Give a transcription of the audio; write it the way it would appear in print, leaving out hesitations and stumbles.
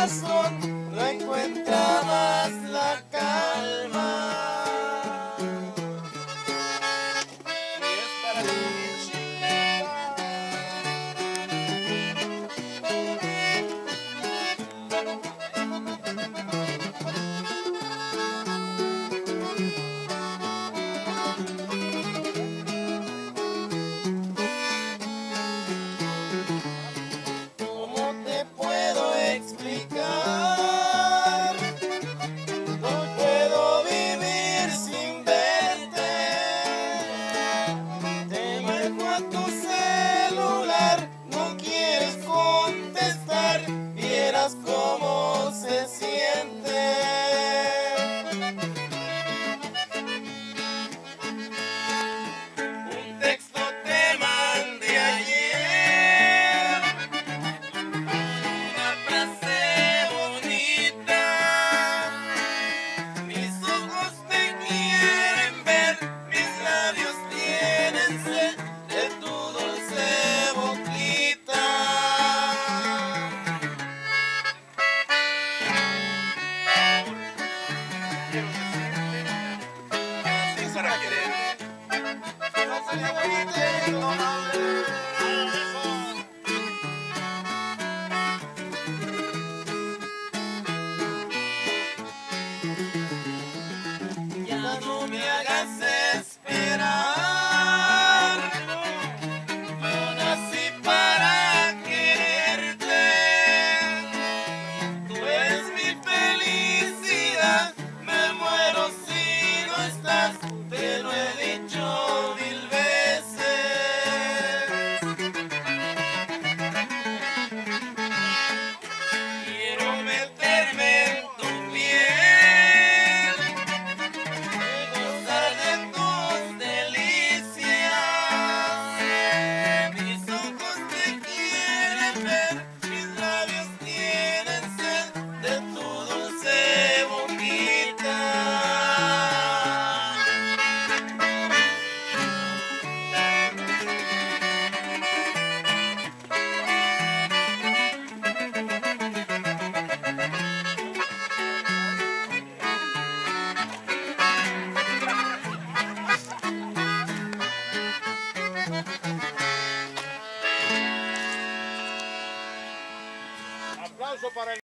corazón no encuentra más la calma. Y es para ti, chiquita. ¿Cómo te puedo explicar? No puedo vivir sin verte. Te marco a tu celular, no quieres contestar, vieras cómo se siente. Un texto te mandé ayer, una frase bonita. Mis ojos te quieren ver, mis labios tienen sed de tu dulce boquita. Quiero decirte, así para quererte, no sería bonito, no. Ya no me hagas esperar, yo nací para quererte. Tú eres mi felicidad, me muero si no estás, te lo he dicho 1000 veces. Quiero meterme en tu piel, gozar de tus delicias. Mis ojos te quieren ver, mis labios tienen sed de tu dulce boquita. Aplauso para el